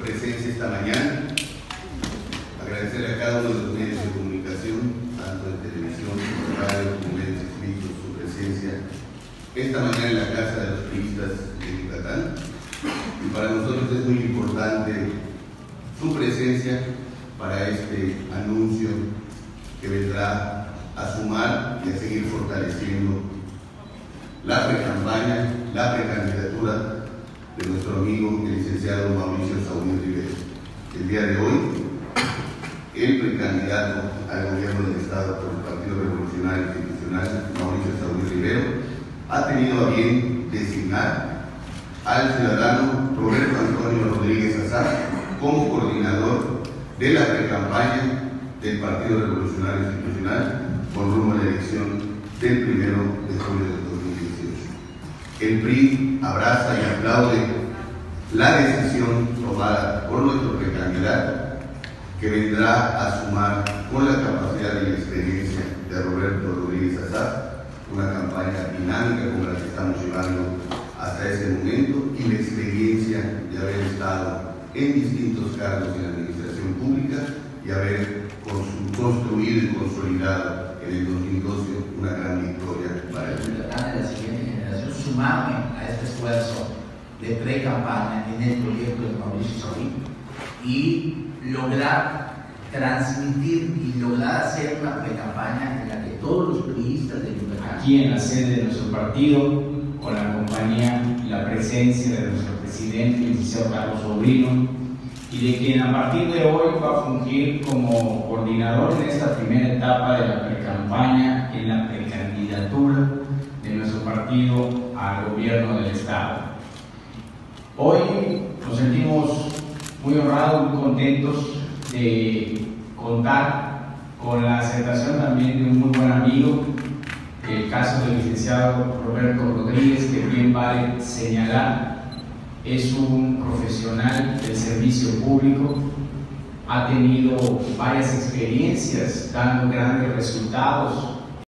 presencia esta mañana. Agradecerle a cada uno de los medios de comunicación, tanto de televisión, como radio, como medios escritos, su presencia esta mañana en la Casa de los Priistas de Yucatán. Y para nosotros es muy importante su presencia para este anuncio que vendrá a sumar y a seguir fortaleciendo la precampaña, la precandidatura de nuestro amigo el licenciado Mauricio Saúl Rivero. El día de hoy, el precandidato al gobierno del Estado por el Partido Revolucionario Institucional, Mauricio Saúl Rivero, ha tenido a bien designar al ciudadano Roberto Antonio Rodríguez Azar como coordinador de la precampaña del Partido Revolucionario Institucional con rumbo a la elección del 1 de julio del 2018. El PRI abraza y aplaude la decisión tomada por nuestro precandidato, que vendrá a sumar con la capacidad y la experiencia de Roberto Rodríguez Azar una campaña dinámica como la que estamos llevando hasta ese momento, y la experiencia de haber estado en distintos cargos en la administración pública y haber construido y consolidado en el 2012 una gran victoria para el Yucatán de la siguiente generación, sumarme a este esfuerzo de pre-campaña en el proyecto de Mauricio Saúl y lograr transmitir y lograr hacer una pre-campaña en la que todos los priistas de Yucatán, aquí en la sede de nuestro partido, con la compañía y la presencia de nuestro presidente, el licenciado Carlos Sobrino, y de quien a partir de hoy va a fungir como coordinador en esta primera etapa de la pre-campaña en la precandidatura de nuestro partido al gobierno del Estado. Hoy nos sentimos muy honrados, muy contentos de contar con la aceptación también de un muy buen amigo, el caso del licenciado Roberto Rodríguez, que bien vale señalar, es un profesional del servicio público, ha tenido varias experiencias dando grandes resultados